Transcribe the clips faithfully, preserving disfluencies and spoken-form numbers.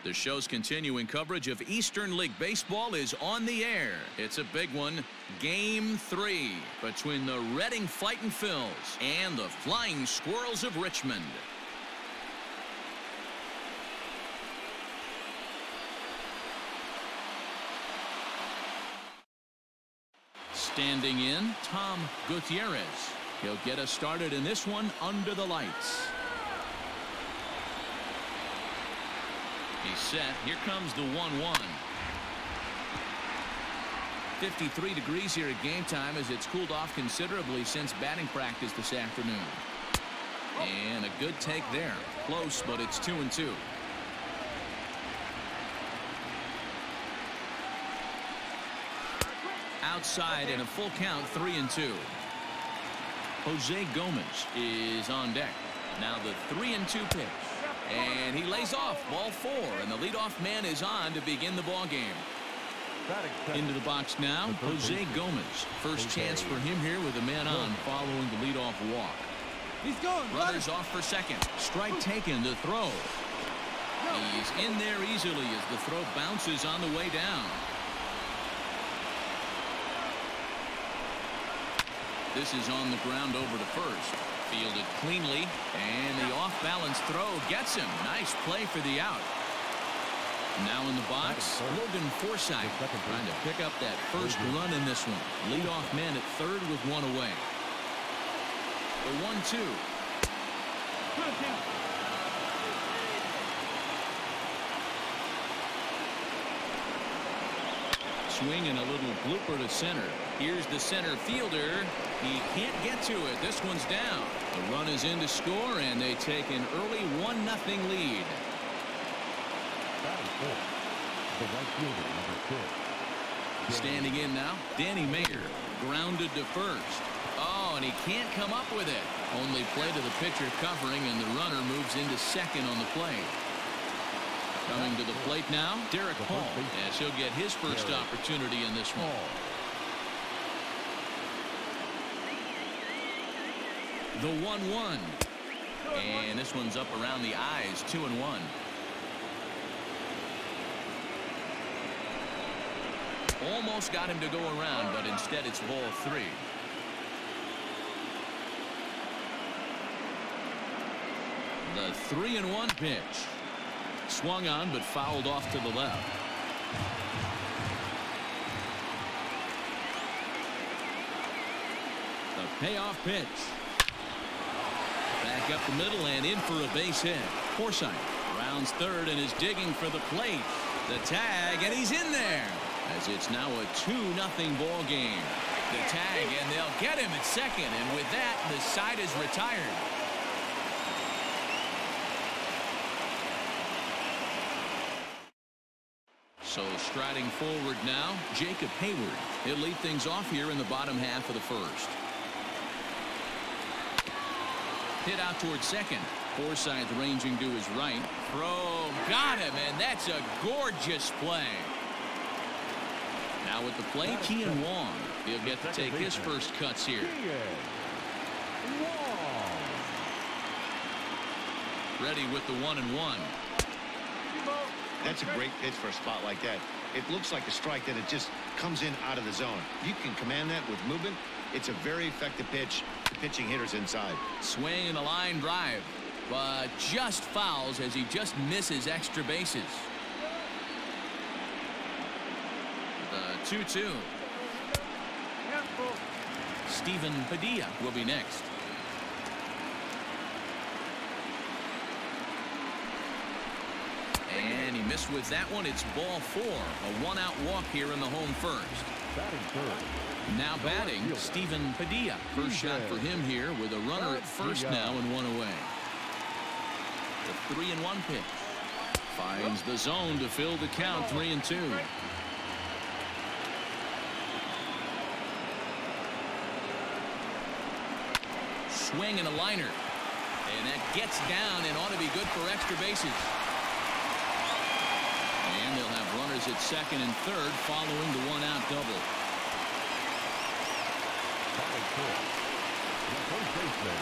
The show's continuing coverage of Eastern League Baseball is on the air. It's a big one. Game three between the Reading Fightin Phils and the Flying Squirrels of Richmond. Standing in, Tom Gutierrez. He'll get us started in this one under the lights. He's set. Here comes the one one. fifty-three degrees here at game time as it's cooled off considerably since batting practice this afternoon. And a good take there. Close, but it's two and two. Outside and a full count, three and two. Jose Gomez is on deck. Now the three and two pitch. And he lays off ball four, and the leadoff man is on to begin the ball game. Into the box now, Jose Gomez. First chance for him here with a man on following the leadoff walk. He's going. Runners off for second. Strike taken to throw. He's in there easily as the throw bounces on the way down. This is on the ground over to first. Fielded cleanly, and the off-balance throw gets him. Nice play for the out. Now in the box, Logan Forsythe trying to pick up that first run in this one. Leadoff man at third with one away. The one two. Swing and a little blooper to center. Here's the center fielder. He can't get to it. This one's down. The run is in to score, and they take an early one nothing lead. Standing in now, Danny Mayer. Grounded to first. Oh, and he can't come up with it. Only play to the pitcher covering, and the runner moves into second on the play. Coming to the plate now, Derek Hall, as he'll get his first opportunity in this one. The one one. And this one's up around the eyes, two and one. Almost got him to go around, but instead it's ball three. The three and one pitch. Swung on, but fouled off to the left. The payoff pitch. Back up the middle and in for a base hit. Forsythe rounds third and is digging for the plate. The tag, and he's in there. As it's now a two nothing ball game. The tag, and they'll get him at second. And with that, the side is retired. So striding forward now, Jacob Hayward. He'll lead things off here in the bottom half of the first. Hit out towards second. Forsythe ranging to his right. Throw, got him, and that's a gorgeous play. Now with the play, Kian Wong. He'll get to take his first cuts here. Ready with the one and one. That's a great pitch for a spot like that. It looks like a strike that it just comes in out of the zone. You can command that with movement. It's a very effective pitch. The pitching hitters inside. Swing and a line drive, but just fouls as he just misses extra bases. The two two. Stephen Padilla will be next. And he missed with that one. It's ball four. A one-out walk here in the home first. Now batting, Stephen Padilla. First shot for him here with a runner at first now and one away. The three and one pitch. Finds the zone to fill the count, three and two. Swing and a liner. And that gets down and ought to be good for extra bases. And they'll have runners at second and third following the one-out double.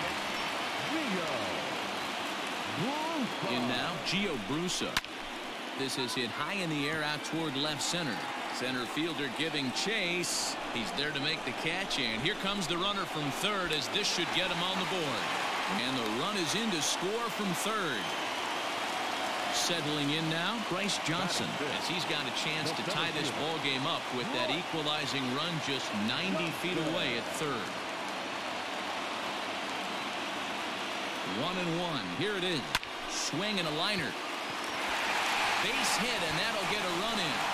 In now, Gio Brusa. This is hit high in the air out toward left center. Center fielder giving chase. He's there to make the catch, and here comes the runner from third as this should get him on the board. And the run is in to score from third. Settling in now, Bryce Johnson, as he's got a chance to tie this ball game up with that equalizing run just ninety feet away at third. One and one. Here it is. Swing and a liner. Base hit, and that'll get a run in.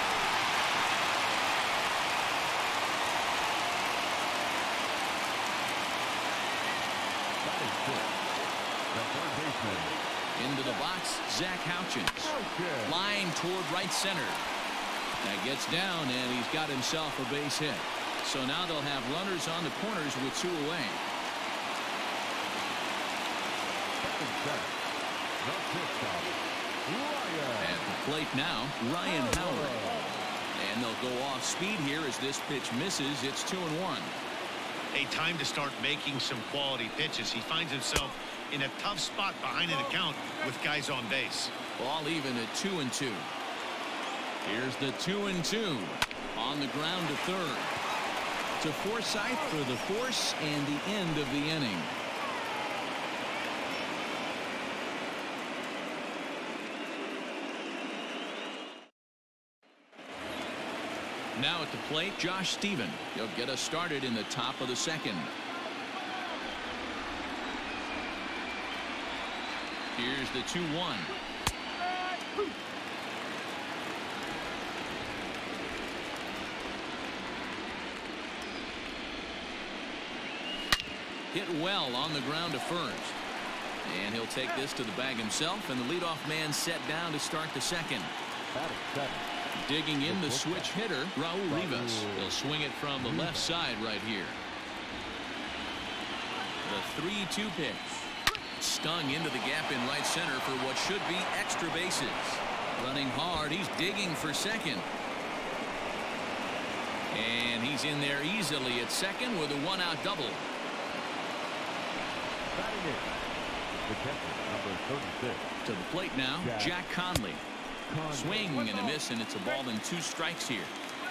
That is good. The third baseman. Into the box, Zach Houchins. Okay. Line toward right center. That gets down, and he's got himself a base hit. So now they'll have runners on the corners with two away. At the plate now, Ryan Howard. And they'll go off speed here as this pitch misses. It's two and one. A time to start making some quality pitches. He finds himself in a tough spot behind an account with guys on base. Ball even at two and two. Here's the two and two. On the ground to third. To Forsythe for the force and the end of the inning. Now at the plate, Josh Stephen. He'll get us started in the top of the second. Here's the two one. Hit well on the ground to first. And he'll take this to the bag himself, and the leadoff man set down to start the second. Digging in the switch hitter, Raul Rivas. He'll swing it from the left side right here. The three two pitch. Stung into the gap in right center for what should be extra bases. Running hard, he's digging for second. And he's in there easily at second with a one-out double. The catcher, number thirty-six. To the plate now, Jack Conley. Swing and a miss, and it's a ball and two strikes here.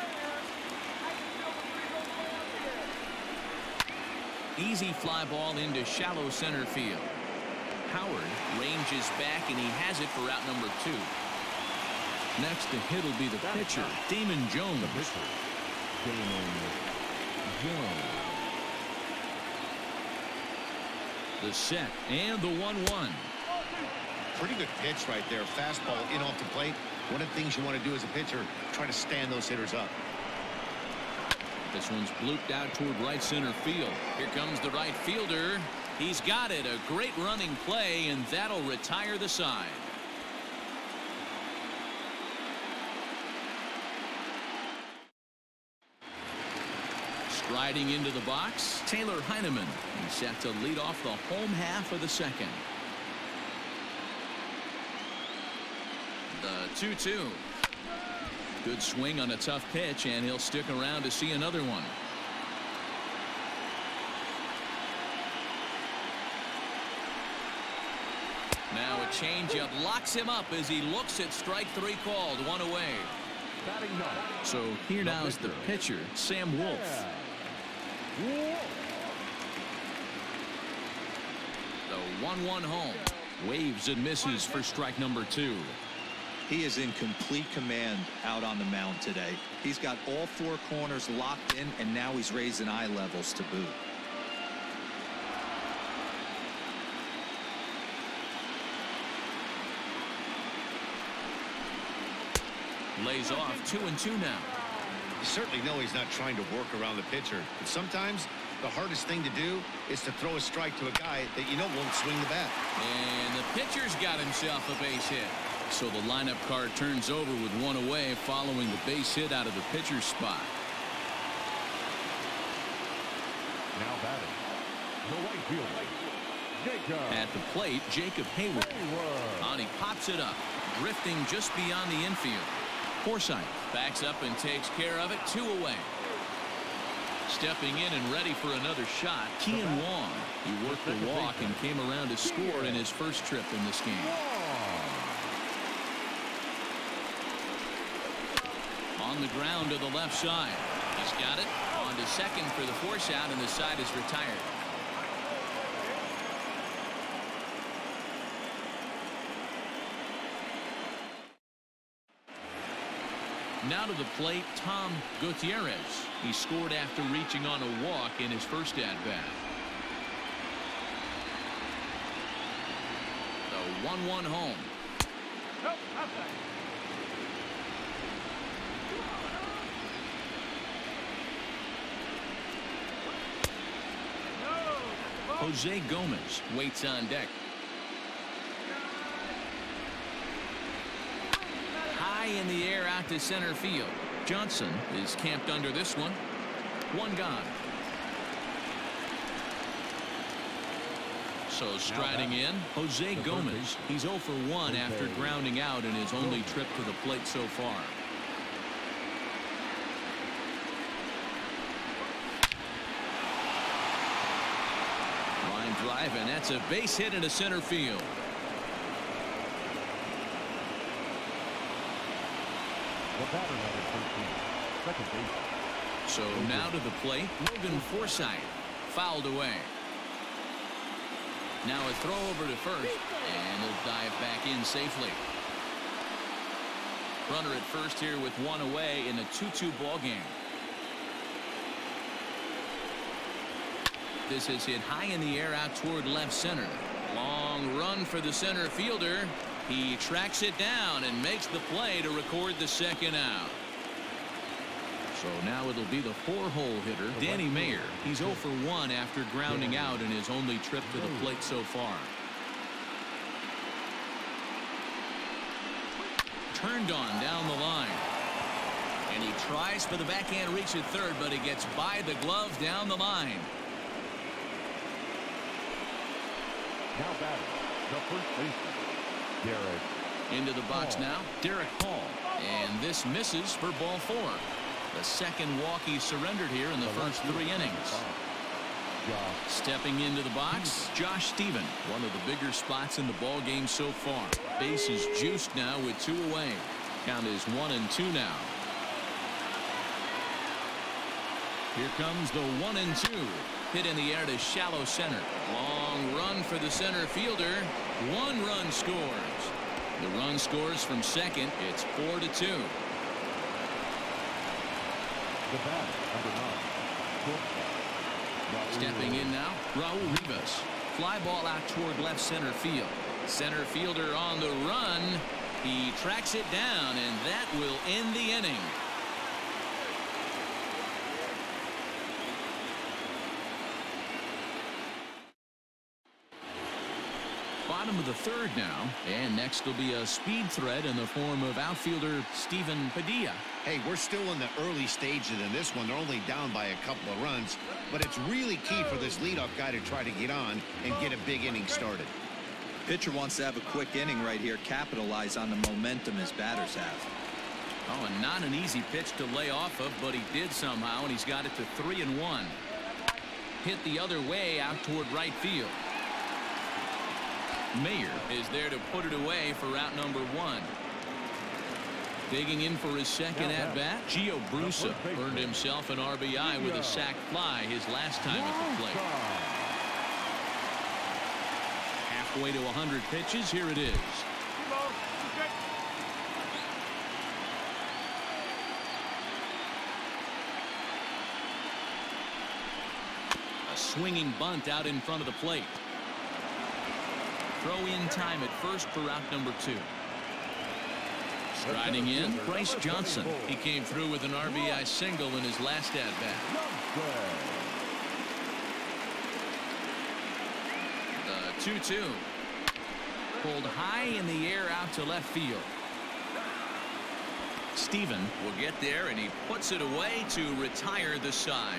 Easy fly ball into shallow center field. Howard ranges back, and he has it for out number two. Next to hit will be the pitcher, Damon Jones. The pitcher, Damon Jones. The set and the one one. Pretty good pitch right there. Fastball in off the plate. One of the things you want to do as a pitcher, try to stand those hitters up. This one's blooped out toward right center field. Here comes the right fielder. He's got it. A great running play, and that'll retire the side. Striding into the box, Taylor Heineman. He's set to lead off the home half of the second. The two two. Good swing on a tough pitch, and he'll stick around to see another one. Now a changeup locks him up as he looks at strike three called. One away. So here now is the pitcher, Sam Wolf. The one one home. Waves and misses for strike number two. He is in complete command out on the mound today. He's got all four corners locked in, and now he's raising eye levels to boot. Lays off two and two now. You certainly know he's not trying to work around the pitcher, but sometimes the hardest thing to do is to throw a strike to a guy that you know won't swing the bat. And the pitcher's got himself a base hit. So the lineup card turns over with one away following the base hit out of the pitcher's spot. Now batting, the right fielder, Jacob. At the plate, Jacob Hayward. Hayward. And he pops it up, drifting just beyond the infield. Forsythe backs up and takes care of it. Two away. Stepping in and ready for another shot, Kian Wong. He worked the walk and came around to score in his first trip in this game. On the ground to the left side. He's got it. On to second for the force out, and the side is retired. Now to the plate, Tom Gutierrez. He scored after reaching on a walk in his first at-bat. The one one home. Jose Gomez waits on deck. High in the air out to center field. Johnson is camped under this one. One gone. So striding in, Jose Gomez. He's oh for one after grounding out in his only trip to the plate so far. Line drive, and that's a base hit into center field. So now to the plate, Logan Forsythe. Fouled away. Now a throw over to first, and he'll dive back in safely. Runner at first here with one away in a two two ball game. This is hit high in the air out toward left center. Long run for the center fielder. He tracks it down and makes the play to record the second out. So now it'll be the four-hole hitter, Danny Mayer. He's oh for one after grounding out in his only trip to the plate so far. Turned on down the line. And he tries for the backhand reach at third, but he gets by the glove down the line. Now batting, the first baseman, Derek. Into the box now, Derek Hall. And this misses for ball four. The second walk he surrendered here in the first three innings. Stepping into the box, Josh Stephen. One of the bigger spots in the ball game so far. Base is juiced now with two away. Count is one and two now. Here comes the one and two. Hit in the air to shallow center. Long run for the center fielder. One run scores. The run scores from second. It's four to two. The bat, number nine. Stepping in now, Raul Rivas. Fly ball out toward left center field. Center fielder on the run. He tracks it down, and that will end the inning. Bottom of the third now, and next will be a speed threat in the form of outfielder Stephen Padilla. Hey, we're still in the early stages in this one. They're only down by a couple of runs, but it's really key for this leadoff guy to try to get on and get a big inning started. Pitcher wants to have a quick inning right here, capitalize on the momentum his batters have. Oh, and not an easy pitch to lay off of, but he did somehow, and he's got it to three and one. Hit the other way out toward right field. Mayer is there to put it away for route number one. Digging in for his second at bat, Gio Brusa earned himself an R B I with a sac fly his last time at the plate. Halfway to one hundred pitches, here it is. A swinging bunt out in front of the plate. Throw in time at first for route number two. Striding in, Bryce Johnson. He came through with an R B I single in his last at bat. The two two. Pulled high in the air out to left field. Stephen will get there, and he puts it away to retire the side.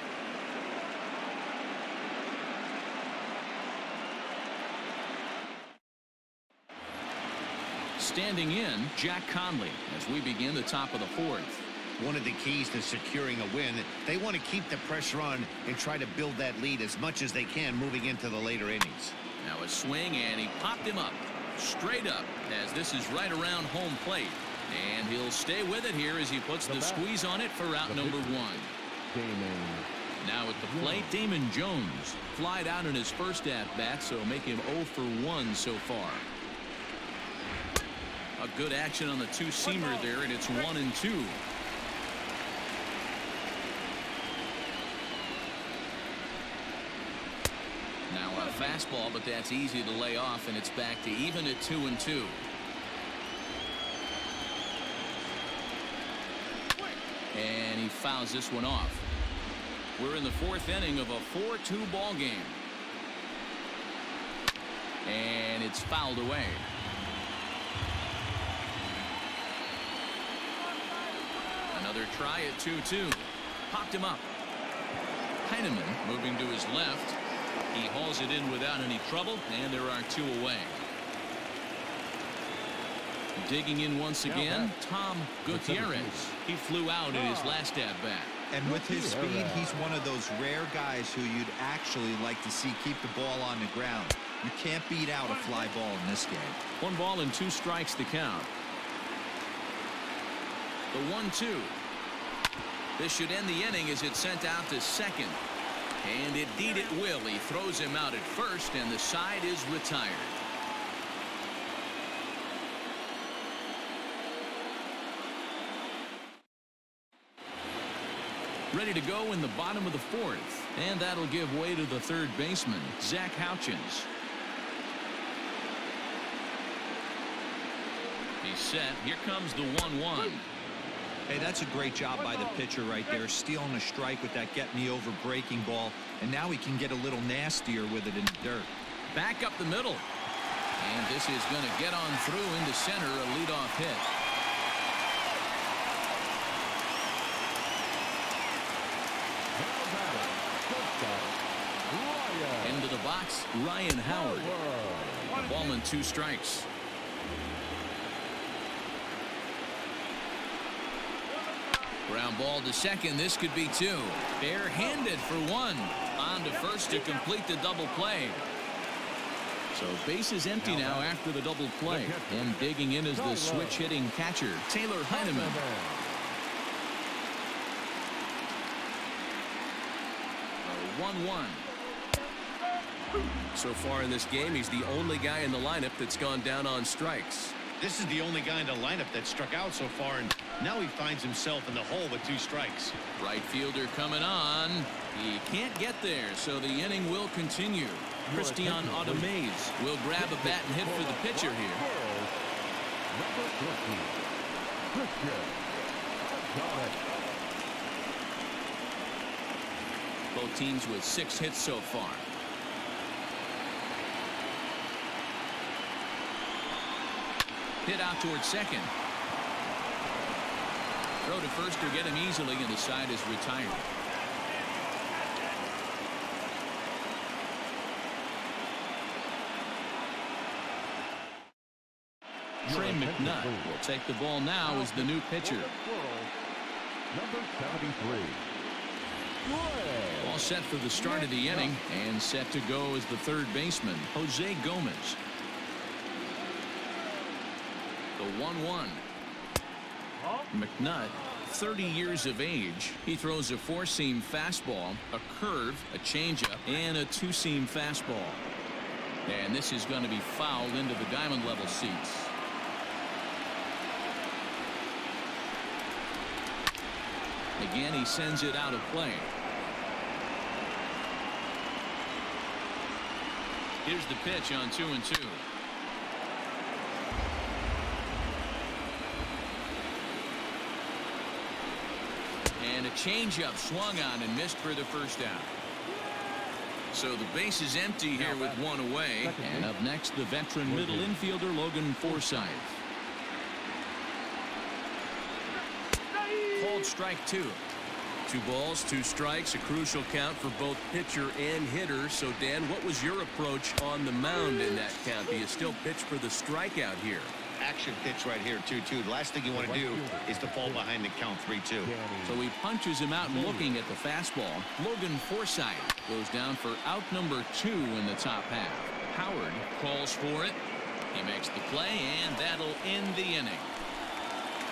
Standing in, Jack Conley as we begin the top of the fourth. One of the keys to securing a win, they want to keep the pressure on and try to build that lead as much as they can moving into the later innings. Now a swing, and he popped him up straight up as this is right around home plate. And he'll stay with it here as he puts the squeeze on it for out number one. Now at the plate, Damon Jones flied out in his first at-bat, so make him oh for one so far. A good action on the two-seamer there, and it's one and two. Now a fastball, but that's easy to lay off, and it's back to even at two and two. And he fouls this one off. We're in the fourth inning of a four two ball game. And it's fouled away. Another try at two two. Popped him up. Heineman moving to his left. He hauls it in without any trouble, and there are two away. Digging in once again, Tom Gutierrez. He flew out in his last at-bat. And with his speed, he's one of those rare guys who you'd actually like to see keep the ball on the ground. You can't beat out a fly ball in this game. One ball and two strikes to count. The one two. This should end the inning as it's sent out to second. And indeed it will. He throws him out at first, and the side is retired. Ready to go in the bottom of the fourth, and that'll give way to the third baseman, Zach Houchins. He's set. Here comes the one one. Hey, that's a great job by the pitcher right there, stealing a strike with that get me over breaking ball, and now he can get a little nastier with it in the dirt. Back up the middle, and this is going to get on through into center, a leadoff hit. Into the box, Ryan Howard. Ball and two strikes. Ground ball to second. This could be two. Bare-handed for one. On to first to complete the double play. So base is empty now after the double play. And digging in is the switch-hitting catcher, Taylor Heineman. one one. So far in this game, he's the only guy in the lineup that's gone down on strikes. This is the only guy in the lineup that struck out so far, and now he finds himself in the hole with two strikes. Right fielder coming on. He can't get there, so the inning will continue. Christian Audemays will grab a bat and hit for the pitcher here. Both teams with six hits so far. Hit out towards second. Throw to first or get him easily, and the side is retired. Trey McNutt will take the ball now as the new pitcher. Number seventy-three. All set for the start of the inning, and set to go as the third baseman, Jose Gomez. The one one. McNutt, thirty years of age. He throws a four-seam fastball, a curve, a changeup, and a two-seam fastball. And this is going to be fouled into the diamond level seats. Again, he sends it out of play. Here's the pitch on two and two. And a changeup swung on and missed for the first out. So the base is empty here with one away. And up next, the veteran middle infielder Logan Forsythe. Called strike two. Two balls, two strikes, a crucial count for both pitcher and hitter. So, Dan, what was your approach on the mound in that count? Do you still pitch for the strikeout here? Action pitch right here, two two. The last thing you want to do is to fall behind and count three two. So he punches him out and looking at the fastball. Logan Forsythe goes down for out number two in the top half. Howard calls for it. He makes the play, and that'll end the inning.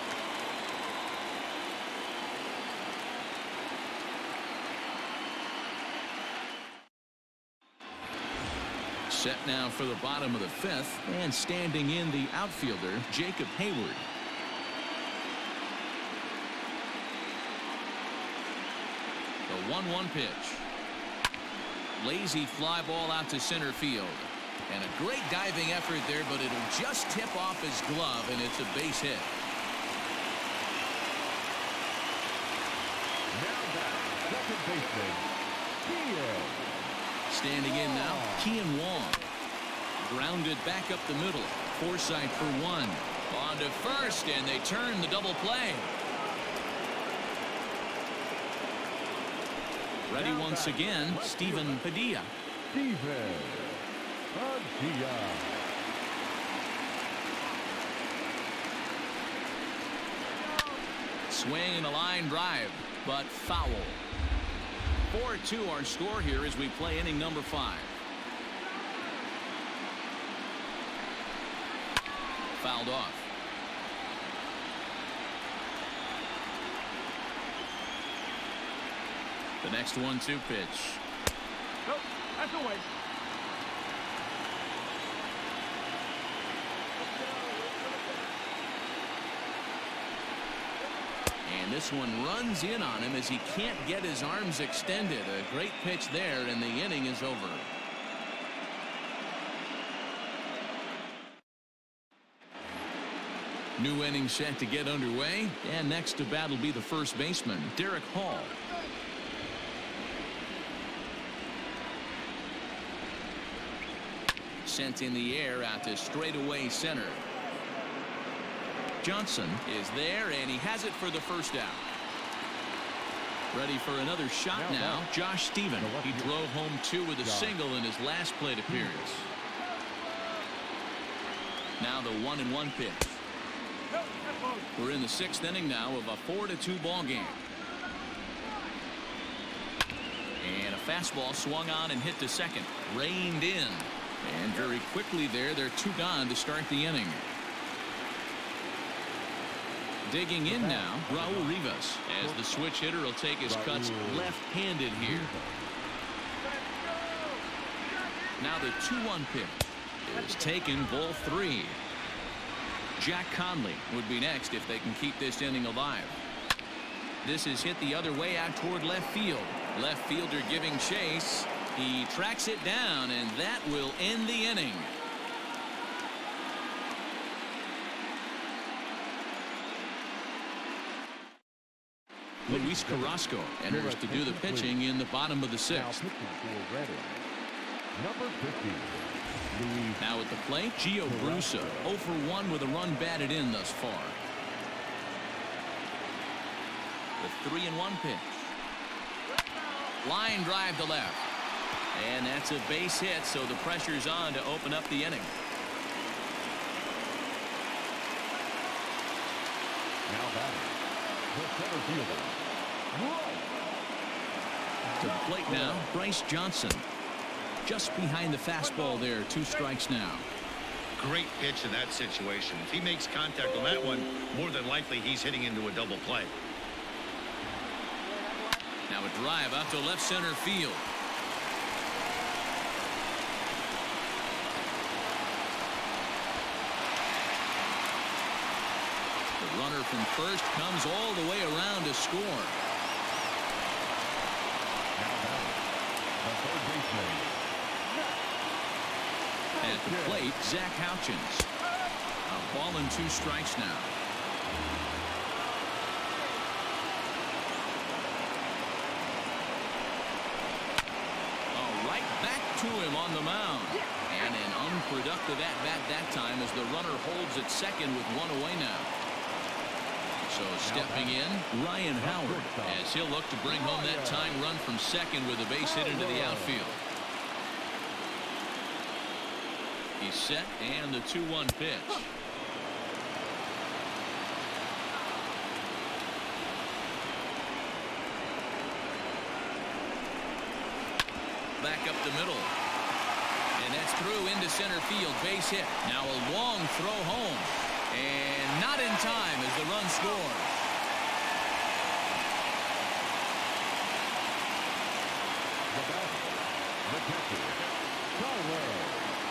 Set now for the bottom of the fifth, and standing in the outfielder, Jacob Hayward. The one one pitch. Lazy fly ball out to center field. And a great diving effort there, but it'll just tip off his glove, and it's a base hit. Now back, second baseman, Kian. Standing in now, Kian Wong. Grounded back up the middle. Forsythe for one. On to first, and they turn the double play. Ready once again, Stephen Padilla. Stephen Padilla. Swing and a line drive, but foul. four two our score here as we play inning number five. Fouled off. The next one two pitch. Nope, that's away. And this one runs in on him as he can't get his arms extended. A great pitch there, and the inning is over. New inning set to get underway, and next to bat will be the first baseman, Derek Hall. Sent in the air out to straightaway center. Johnson is there, and he has it for the first out. Ready for another shot now, now. Josh Stephen. He drove home two with a single in his last plate appearance. Now the one and one pitch. We're in the sixth inning now of a four to two ball game. And a fastball swung on and hit to second. Reined in. And very quickly there, they're two gone to start the inning. Digging in now, Raul Rivas, as the switch hitter will take his cuts left-handed here. Now the two one pitch is taken, ball three. Jack Conley would be next if they can keep this inning alive. This is hit the other way out toward left field. Left fielder giving chase. He tracks it down, and that will end the inning. Luis Carrasco enters to do the pitching in the bottom of the sixth. Number fifty. Now at the plate, Gio Brusa, oh for one with a run batted in thus far. The three and one pitch. Line drive to left. And that's a base hit, so the pressure's on to open up the inning. Now batting, the center fielder. To the plate now, Bryce Johnson. Just behind the fastball there, two strikes now. Great pitch in that situation. If he makes contact on that one, more than likely he's hitting into a double play. Now a drive out to left center field. The runner from first comes all the way around to score. Now batting, the third baseman. At the plate, Zach Houchins. A ball and two strikes now. All right, back to him on the mound. And an unproductive at-bat that time as the runner holds at second with one away now. So stepping in, Ryan Howard, as he'll look to bring home that tying run from second with a base hit into the outfield. He's set, and the two one pitch. Back up the middle. And that's through into center field, base hit. Now a long throw home. And not in time as the run scores. The batter, the catcher, Caldwell.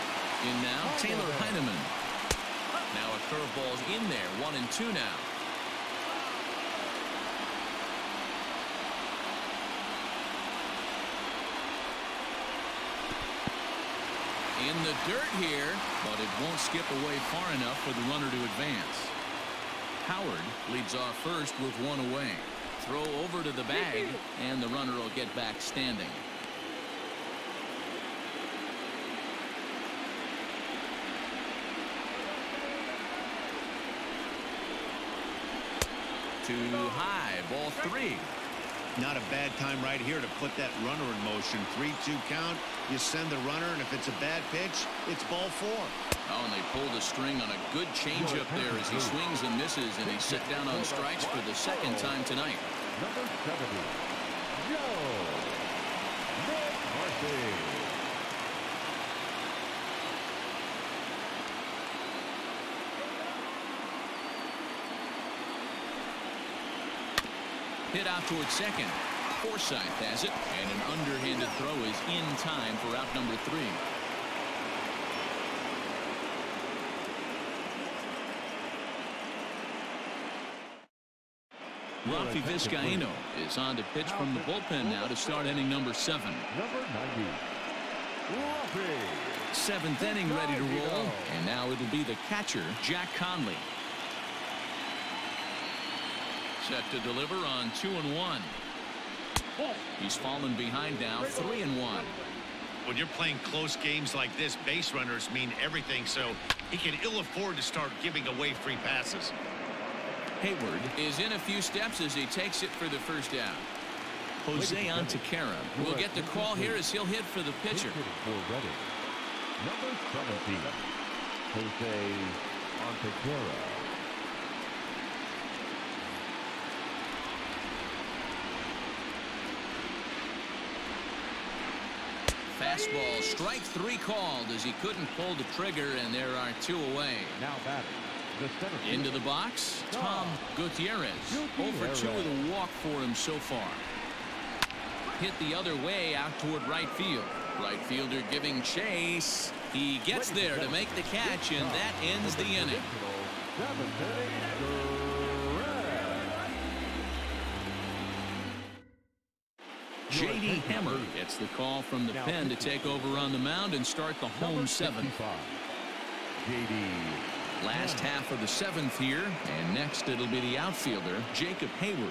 Taylor Heineman. Now a curveball's in there. One and two now. In the dirt here, but it won't skip away far enough for the runner to advance. Howard leads off first with one away. Throw over to the bag, and the runner will get back standing. Too high, ball three. Not a bad time right here to put that runner in motion. three two count. You send the runner, and if it's a bad pitch, it's ball four. Oh, and they pulled a string on a good changeup there as he swings and misses, and he's set down on strikes for the second time tonight. Number seventy, Joe Marcy. Hit out towards second. Forsythe has it, and an underhanded throw is in time for out number three. Rafi Vizcaino is on to pitch from the bullpen now to start inning number seven. Number ninety, Rafi. Seventh inning ready to roll, and now it'll be the catcher, Jack Conley. Set to deliver on two and one. He's fallen behind now, three and one. When you're playing close games like this, base runners mean everything, so he can ill afford to start giving away free passes. Hayward is in a few steps as he takes it for the first out. Jose Antequera will get the call here as he'll hit for the pitcher. Number seventeen, Jose Antequera. Fastball, strike three called as he couldn't pull the trigger, and there are two away. Now batting, the center field. Into the box, Tom Gutierrez. oh for two with a walk for him so far. Hit the other way out toward right field. Right fielder giving chase. He gets there to make the catch, and that ends the inning. J D Hammer gets the call from the pen to take over on the mound and start the home seventh. J D Last half of the seventh here, and next it'll be the outfielder, Jacob Hayward.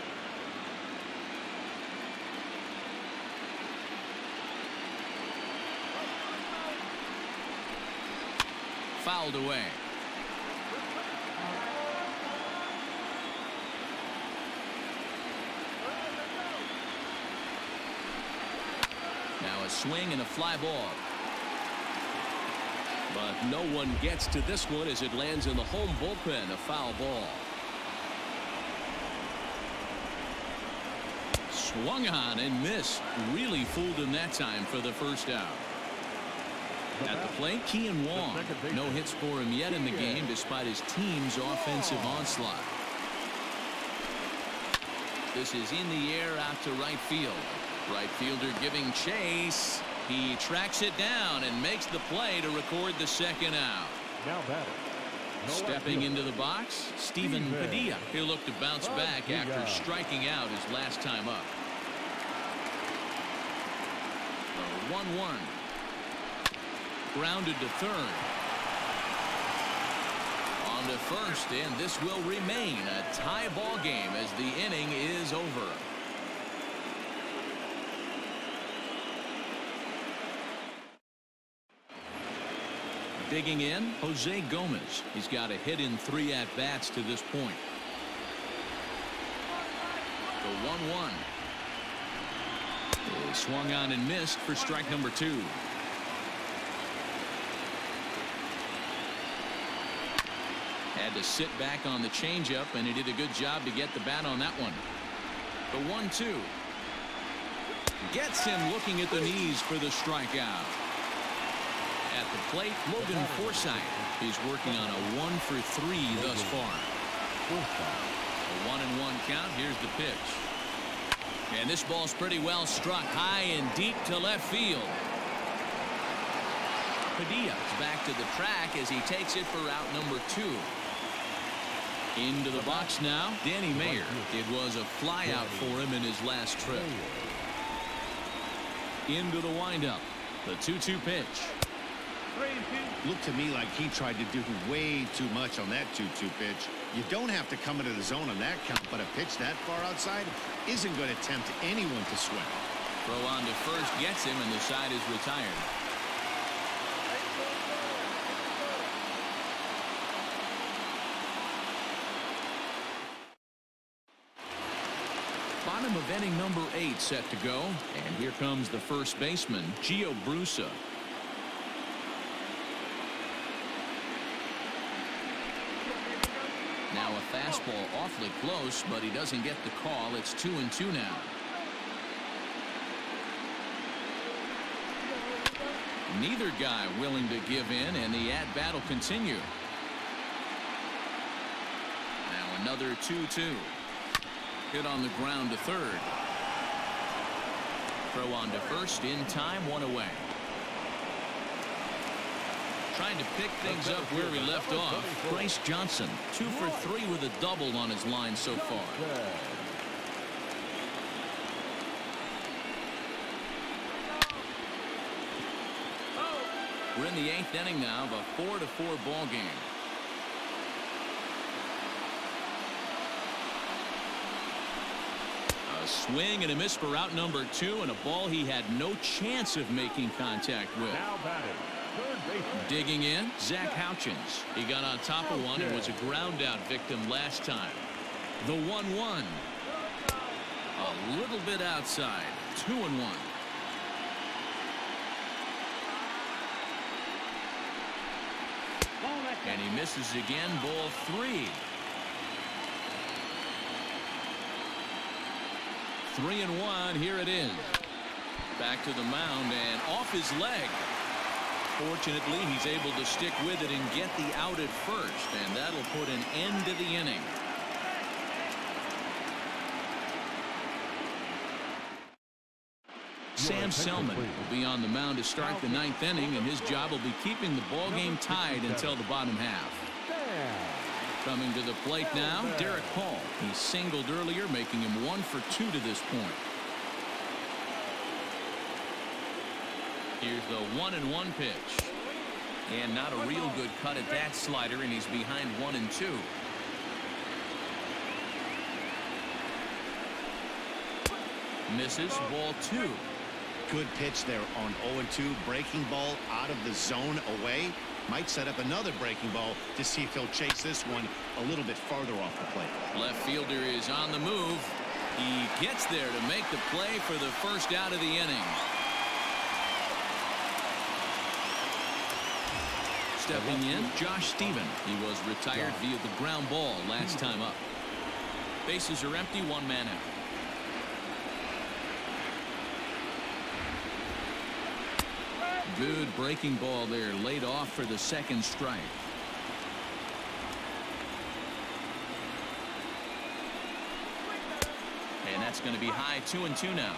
Fouled away. Now a swing and a fly ball. But no one gets to this one as it lands in the home bullpen, a foul ball. Swung on and missed. Really fooled him that time for the first out. At the plate, Kian Wong. No hits for him yet in the game despite his team's offensive onslaught. This is in the air out to right field. Right fielder giving chase. He tracks it down and makes the play to record the second out. Now batting. No Stepping outfield. into the box, Stephen Padilla. He'll look to bounce back after striking out his last time up. one one. Grounded to third. On to first, and this will remain a tie ball game as the inning is over. Digging in, Jose Gomez. He's got a hit in three at-bats to this point. The one one. Swung on and missed for strike number two. Had to sit back on the changeup, and he did a good job to get the bat on that one. The one two. Gets him looking at the knees for the strikeout. At the plate, Logan Forsythe. He's working on a one for three thus far. A one and one count. Here's the pitch. And this ball's pretty well struck high and deep to left field. Padilla is back to the track as he takes it for out number two. Into the box now, Danny Mayer. It was a flyout for him in his last trip. Into the windup, the two two pitch. Looked to me like he tried to do way too much on that two two pitch. You don't have to come into the zone on that count, but a pitch that far outside isn't going to tempt anyone to swing. Throw on to first gets him, and the side is retired. Bottom of inning number eight set to go, and here comes the first baseman, Gio Brusa. Now a fastball awfully close, but he doesn't get the call. It's two and two now. Neither guy willing to give in, and the at-bat will continue. Now another two two. Hit on the ground to third. Throw on to first in time, one away. Trying to pick things up where he left off. Bryce Johnson, two for three with a double on his line so far. We're in the eighth inning now of a four to four ball game. A swing and a miss for out number two, and a ball he had no chance of making contact with. Now batting, third baseman. Digging in, Zach Houchins. He got on top of one and was a ground out victim last time. The one one. A little bit outside. Two and one. And he misses again, ball three. Three and one, here it is. Back to the mound and off his leg. Fortunately, he's able to stick with it and get the out at first, and that'll put an end to the inning. Sam Selman will be on the mound to start the ninth inning, and his job will be keeping the ball game tied until the bottom half. Coming to the plate now, Derek Paul. He singled earlier, making him one for two to this point. Here's the one and one pitch. And not a real good cut at that slider, and he's behind one and two. Misses, ball two. Good pitch there on oh and two. Breaking ball out of the zone away. Might set up another breaking ball to see if he'll chase this one a little bit farther off the plate. Left fielder is on the move. He gets there to make the play for the first out of the inning. Stepping in, Josh Stephen. He was retired via the ground ball last time up. Bases are empty, one man out. Good breaking ball there, laid off for the second strike. And that's going to be high, two and two now.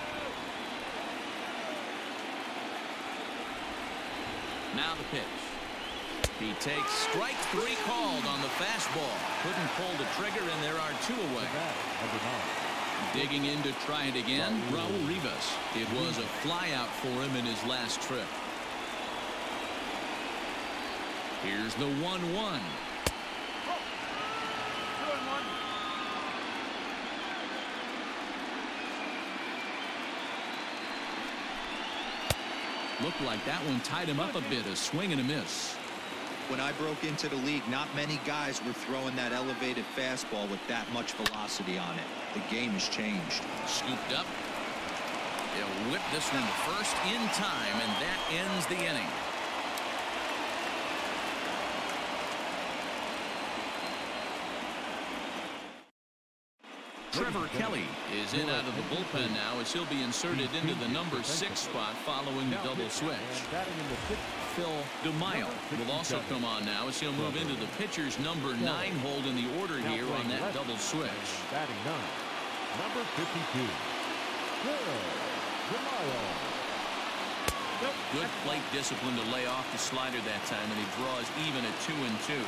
Now the pitch. He takes strike three called on the fastball. Couldn't pull the trigger, and there are two away. Digging in to try it again, Raul Rivas. It was a flyout for him in his last trip. Here's the one one. Looked like that one tied him up a bit, a swing and a miss. When I broke into the league, not many guys were throwing that elevated fastball with that much velocity on it. The game has changed. Scooped up. He'll whip this one to first in time, and that ends the inning. Trevor Kelly is in out of the bullpen now as he'll be inserted into the number six spot following the double switch. Phil DeMaio will also come on now as he'll move into the pitcher's number nine hold in the order here on that double switch. Batting nine, number fifty-two. Good plate discipline to lay off the slider that time, and he draws even at two and two.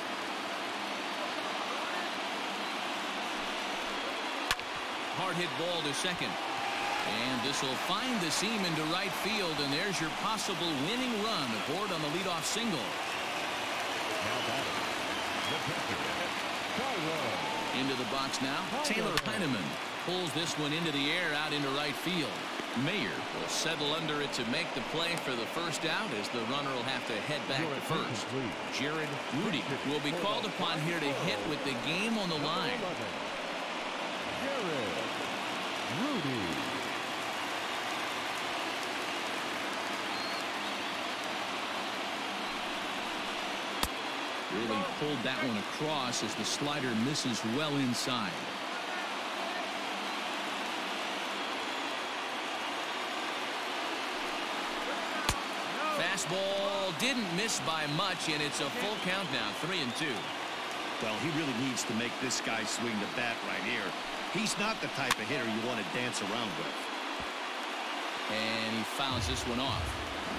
Hard hit ball to second. And this will find the seam into right field, and there's your possible winning run aboard on the leadoff single. Into the box now. Taylor Heineman pulls this one into the air out into right field. Mayer will settle under it to make the play for the first out, as the runner will have to head back to first. Jared Rudy will be called upon here to hit with the game on the line. Jared Rudy. Really pulled that one across as the slider misses well inside. Fastball didn't miss by much, and it's a full count now, three and two. Well, he really needs to make this guy swing the bat right here. He's not the type of hitter you want to dance around with. And he fouls this one off.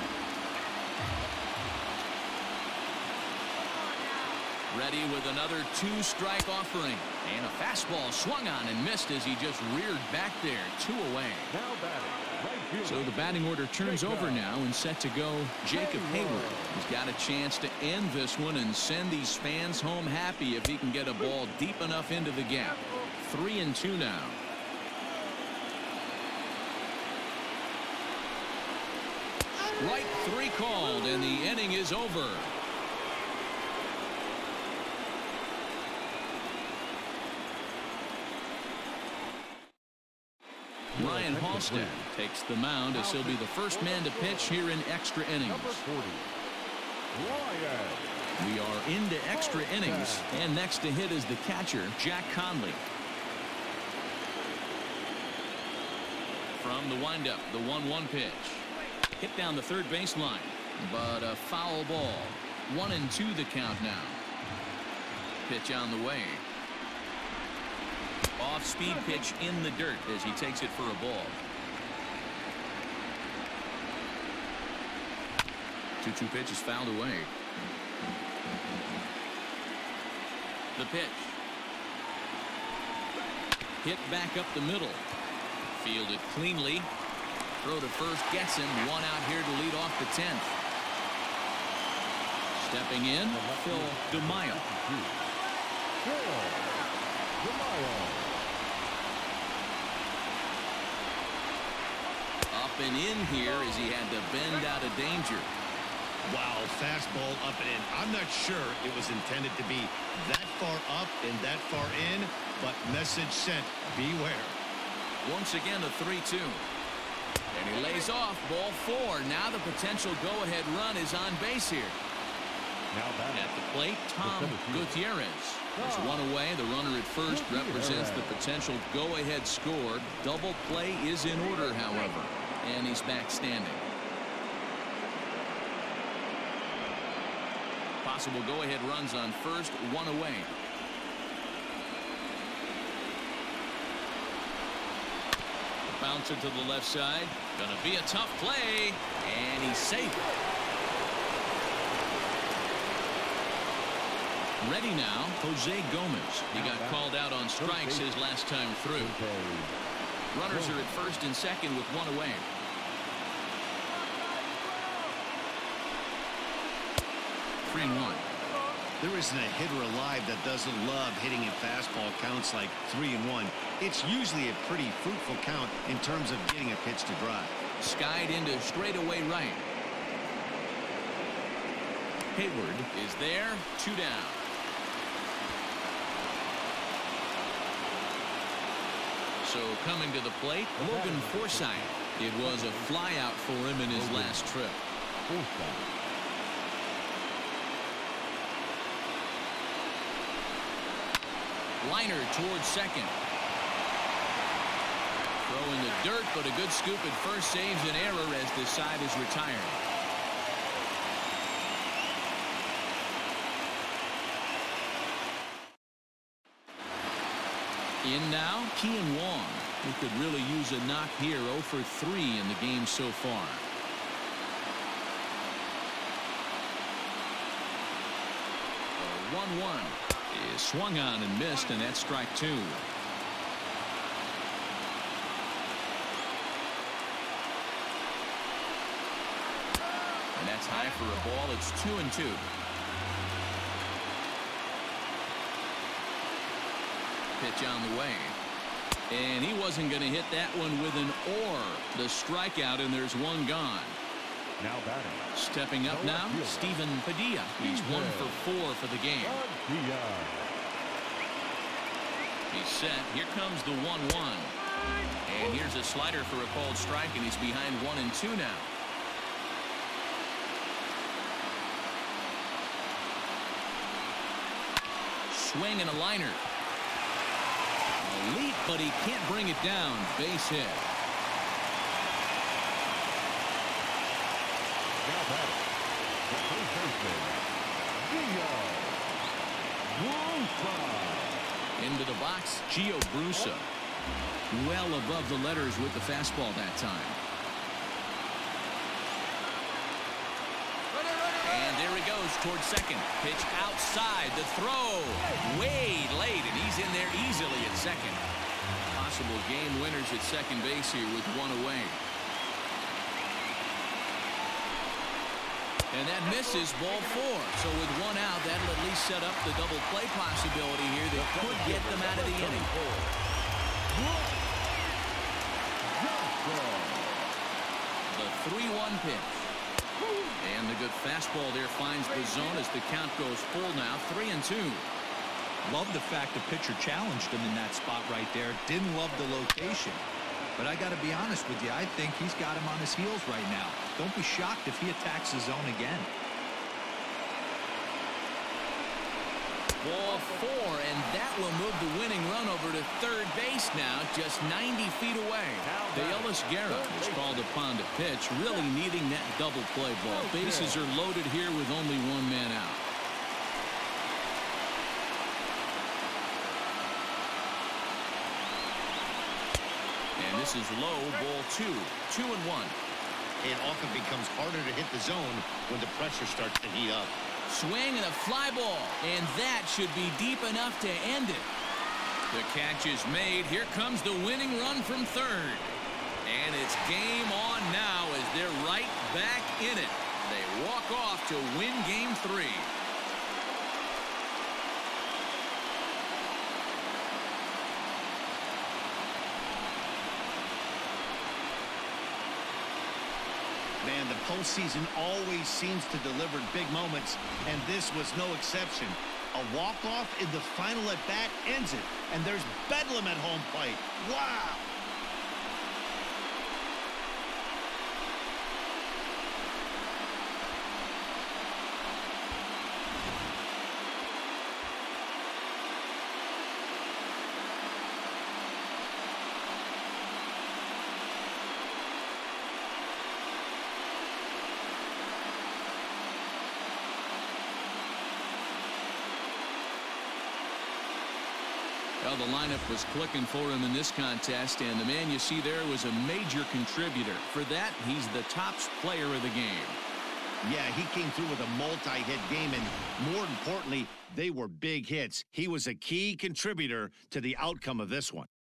Ready with another two-strike offering. And a fastball swung on and missed as he just reared back there. Two away. Now batting. Right so the batting order turns over now, and set to go Jacob Hayward. He's got a chance to end this one and send these fans home happy if he can get a ball deep enough into the gap. Three and two now. Strike three called, and the inning is over. Ryan Halstead takes the mound as he'll be the first man to pitch here in extra innings. We are into extra innings, and next to hit is the catcher, Jack Conley. From the windup, the one one pitch. Hit down the third baseline, but a foul ball. One and two the count now. Pitch on the way. Off-speed pitch in the dirt as he takes it for a ball. two two pitch is fouled away. The pitch. Hit back up the middle. Fielded cleanly. Throw to first gets him. One out here to lead off the tenth. Stepping in, Phil DeMaio. Phil DeMaio. Up and in here as he had to bend out of danger. Wow, fastball up and in. I'm not sure it was intended to be that far up and that far in, but message sent, beware. Once again, a three two. And he lays off, ball four. Now the potential go-ahead run is on base here. Now at the plate, Tom Gutierrez. There's one away. The runner at first represents the potential go-ahead score. Double play is in order, however. And he's back standing. Possible go-ahead runs on first, one away. Bouncer to the left side. Gonna be a tough play. And he's safe. Ready now, Jose Gomez. He got called out on strikes his last time through. Runners are at first and second with one away. Three and one. There isn't a hitter alive that doesn't love hitting in fastball counts like three and one. It's usually a pretty fruitful count in terms of getting a pitch to drive. Skied into straightaway right. Hayward is there, two down. So coming to the plate, Logan Forsythe. It was a flyout for him in his last trip. Liner towards second. Throw in the dirt, but a good scoop at first saves an error as the side is retired. In now, Kean Wong, who could really use a knock here. oh for three in the game so far. one one. Is swung on and missed, and that's strike two. And that's high for a ball. It's two and two. Pitch on the way. And he wasn't going to hit that one with an or. The strikeout, and there's one gone. Now batting. Stepping up now, Stephen Padilla. He's one for four for the game. He's set. Here comes the one one. And here's a slider for a called strike, and he's behind one and two now. Swing and a liner. A leap, but he can't bring it down. Base hit. Now batting. The first baseman, Into the box, Gio Brusa. Well above the letters with the fastball that time. And there he goes towards second. Pitch outside. The throw way late, and he's in there easily at second. Possible game winners at second base here with one away. And that misses, ball four. So with one out, that'll at least set up the double play possibility here that could get them out of the inning. The three one pitch. And the good fastball there finds the zone as the count goes full now, three and two. Love the fact the pitcher challenged him in that spot right there. Didn't love the location. But I got to be honest with you, I think he's got him on his heels right now. Don't be shocked if he attacks the zone again. Ball four, and that will move the winning run over to third base now, just ninety feet away. De Ellis Guerra is called upon to pitch, really needing that double play ball. Bases are loaded here with only one man out. And this is low, ball two, two and one. It often becomes harder to hit the zone when the pressure starts to heat up. Swing and a fly ball, and that should be deep enough to end it. The catch is made. Here comes the winning run from third. And it's game on now as they're right back in it. They walk off to win game three. Man, the postseason always seems to deliver big moments, and this was no exception. A walk-off in the final at-bat ends it, and there's bedlam at home plate. Wow! Well, the lineup was clicking for him in this contest, and the man you see there was a major contributor. For that, he's the top player of the game. Yeah, he came through with a multi-hit game, and more importantly, they were big hits. He was a key contributor to the outcome of this one.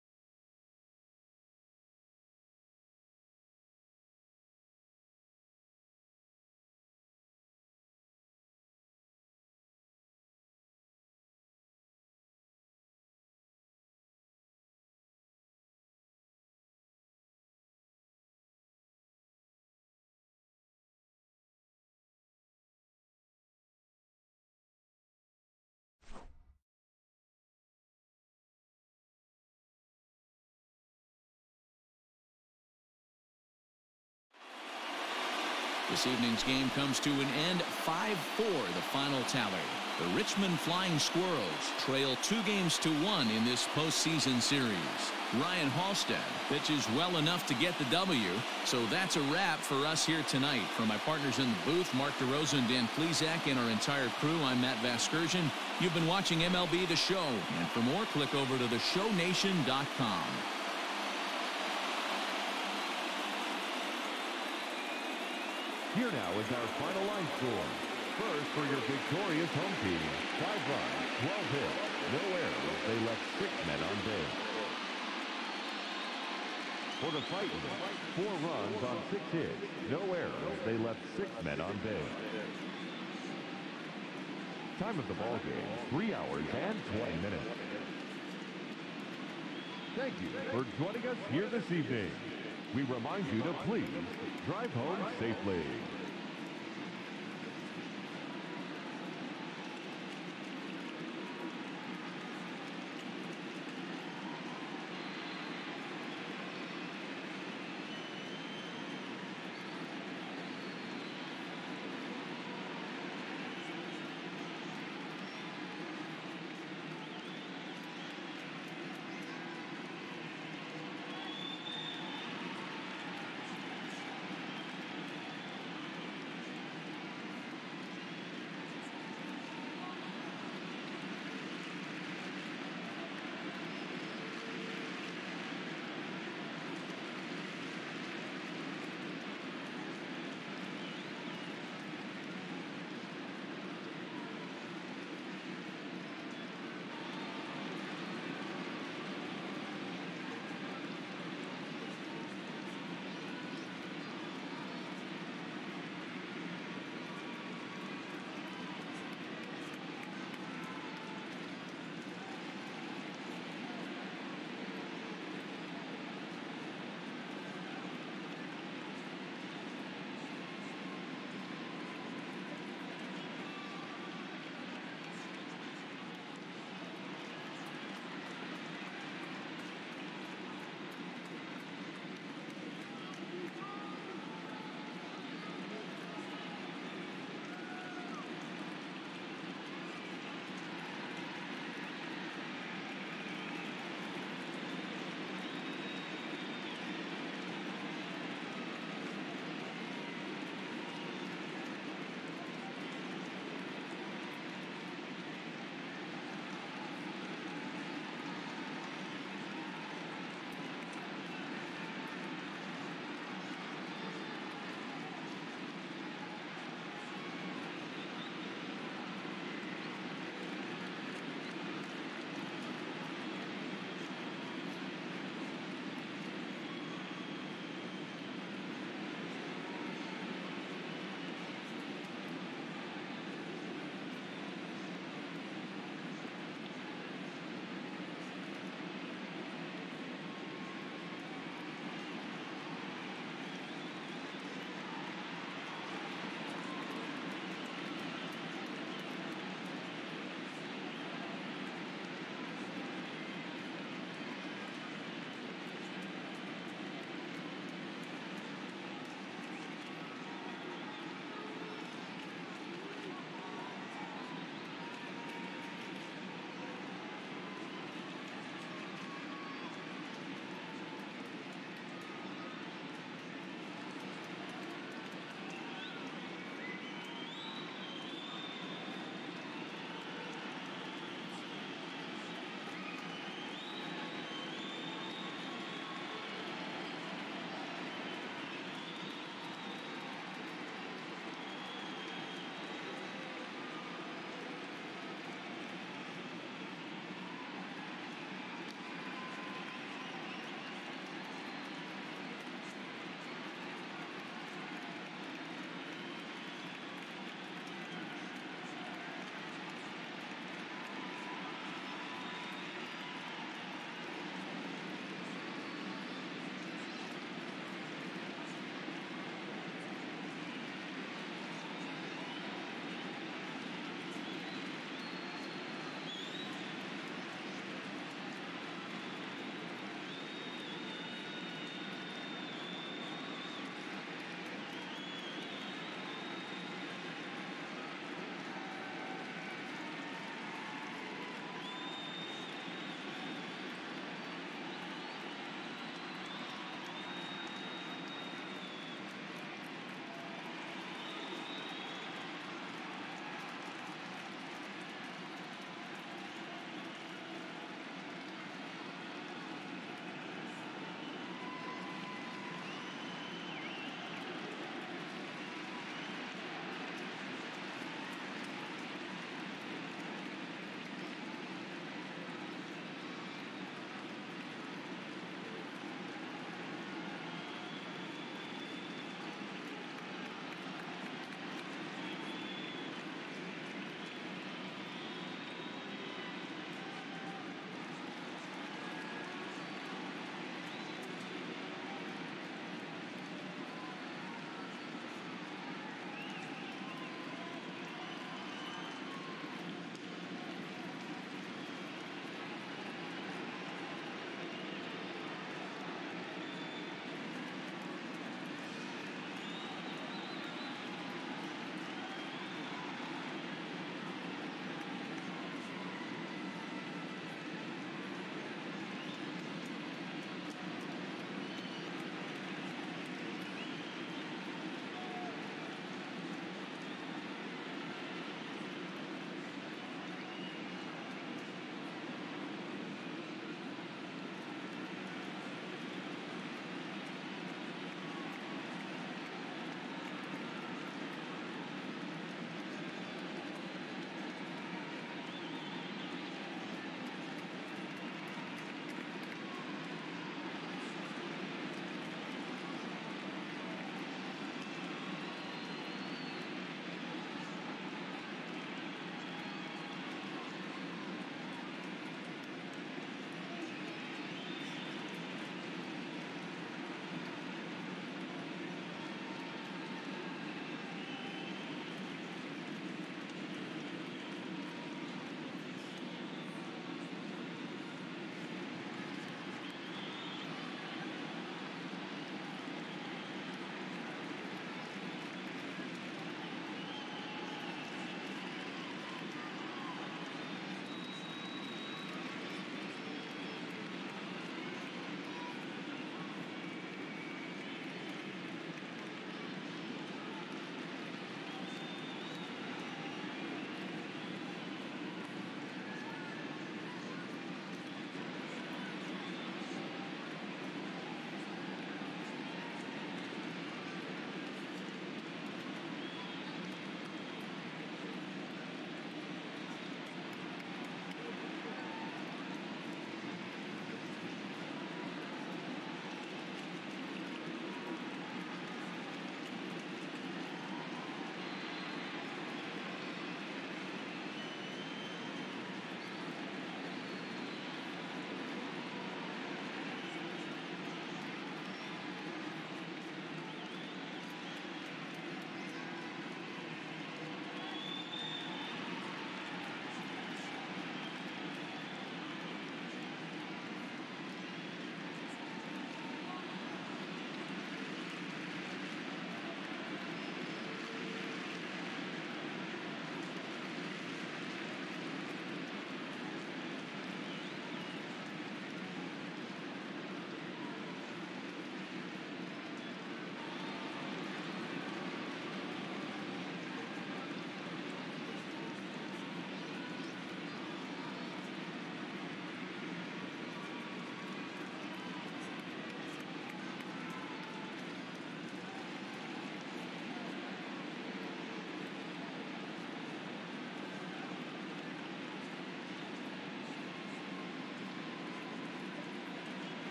This evening's game comes to an end, five four, the final tally. The Richmond Flying Squirrels trail two games to one in this postseason series. Ryan Halstead pitches well enough to get the W, so that's a wrap for us here tonight. From my partners in the booth, Mark DeRosa and Dan Plesac, and our entire crew, I'm Matt Vasgersian. You've been watching M L B The Show, and for more, click over to the show nation dot com. Here now is our final line score. first for your victorious home team. Five runs, twelve hits, no errors. They left six men on base. For the Fightin, four runs on six hits, no errors. They left six men on base. Time of the ball game, three hours and twenty minutes. Thank you for joining us here this evening. We remind you to please drive home safely.